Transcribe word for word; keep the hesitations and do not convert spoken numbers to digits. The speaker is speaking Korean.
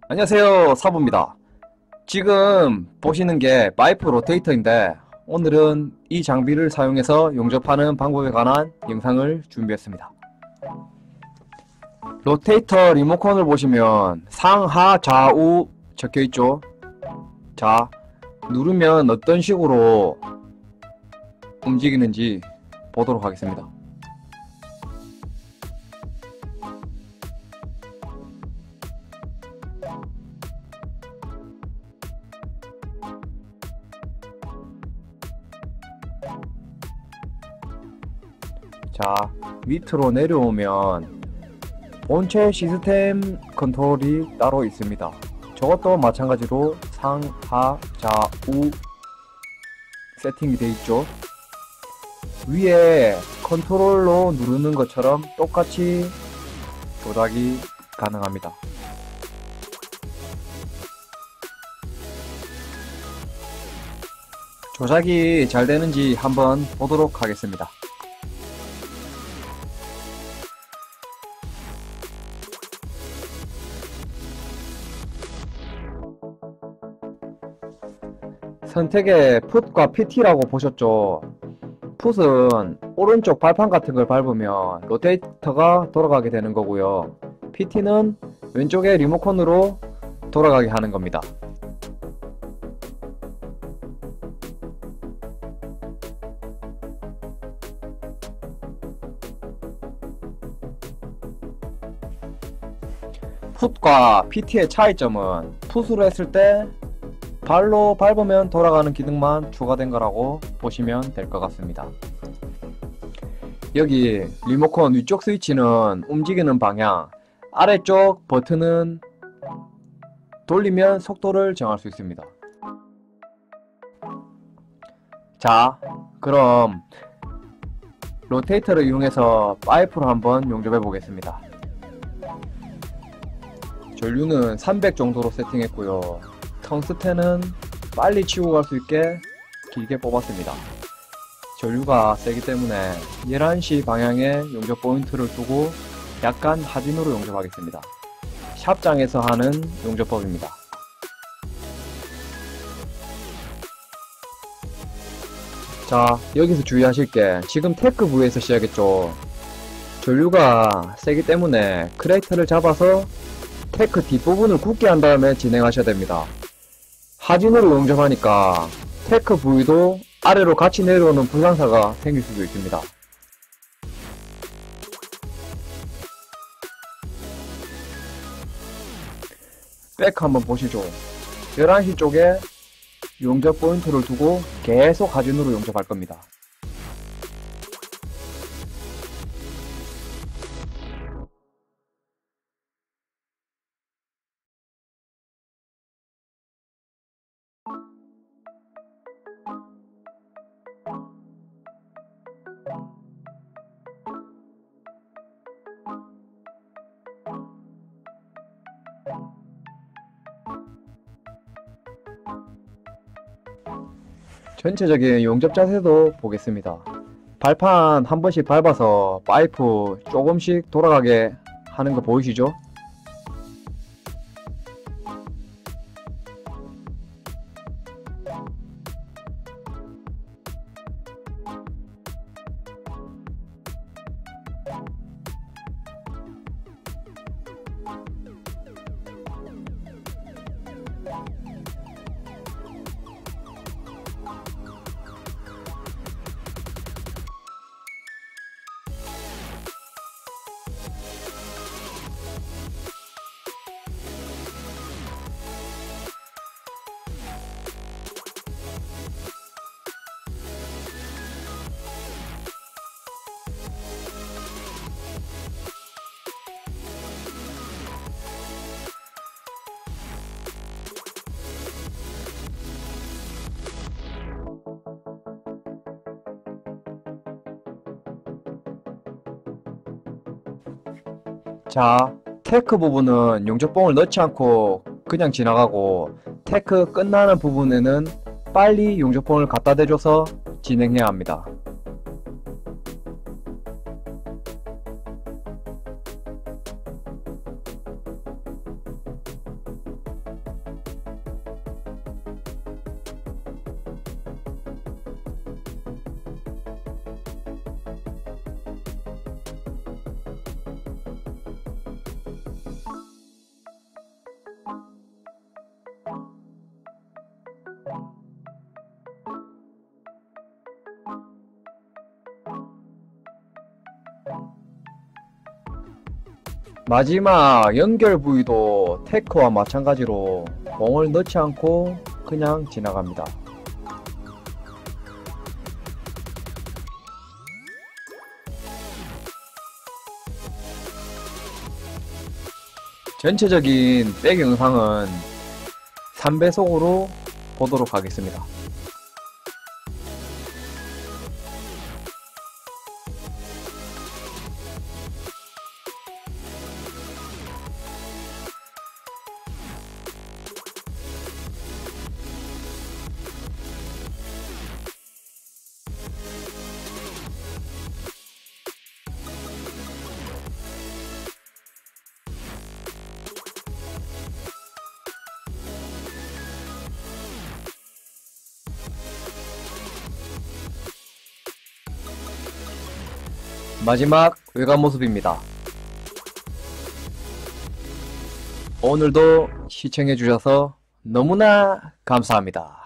안녕하세요, 사부입니다. 지금 보시는 게 파이프 로테이터인데 오늘은 이 장비를 사용해서 용접하는 방법에 관한 영상을 준비했습니다. 로테이터 리모컨을 보시면 상하 좌우 적혀있죠. 자, 누르면 어떤 식으로 움직이는지 보도록 하겠습니다. 자, 밑으로 내려오면 본체 시스템 컨트롤이 따로 있습니다. 저것도 마찬가지로 상하 좌우 세팅이 되어 있죠. 위에 컨트롤로 누르는 것처럼 똑같이 조작이 가능합니다. 조작이 잘 되는지 한번 보도록 하겠습니다. 선택에 풋과 피티라고 보셨죠? 풋은 오른쪽 발판 같은 걸 밟으면 로테이터가 돌아가게 되는 거고요. 피티는 왼쪽의 리모컨으로 돌아가게 하는 겁니다. 풋과 피티의 차이점은 풋으로 했을 때 발로 밟으면 돌아가는 기능만 추가된 거라고 보시면 될 것 같습니다. 여기 리모컨 위쪽 스위치는 움직이는 방향, 아래쪽 버튼은 돌리면 속도를 정할 수 있습니다. 자, 그럼 로테이터를 이용해서 파이프로 한번 용접해 보겠습니다. 전류는 삼백 정도로 세팅했고요. 텅스텐은 빨리 치고 갈 수 있게 길게 뽑았습니다. 전류가 세기 때문에 열한 시 방향에 용접 포인트를 두고 약간 하진으로 용접하겠습니다. 샵장에서 하는 용접법입니다. 자, 여기서 주의하실 게 지금 테크 부위에서 시작했죠. 전류가 세기 때문에 크레이터를 잡아서 테크 뒷부분을 굳게 한 다음에 진행하셔야 됩니다. 하진으로 용접하니까 테크 부위도 아래로 같이 내려오는 불상사가 생길 수도 있습니다. 백 한번 보시죠. 열한 시 쪽에 용접 포인트를 두고 계속 하진으로 용접할 겁니다. 전체적인 용접 자세도 보겠습니다. 발판 한 번씩 밟아서 파이프 조금씩 돌아가게 하는 거 보이시죠? 자, 테크 부분은 용접봉을 넣지 않고 그냥 지나가고 테크 끝나는 부분에는 빨리 용접봉을 갖다 대줘서 진행해야 합니다. 마지막 연결 부위도 테크와 마찬가지로 공을 넣지 않고 그냥 지나갑니다. 전체적인 백 영상은 삼 배속으로 보도록 하겠습니다. 마지막 외관 모습입니다. 오늘도 시청해주셔서 너무나 감사합니다.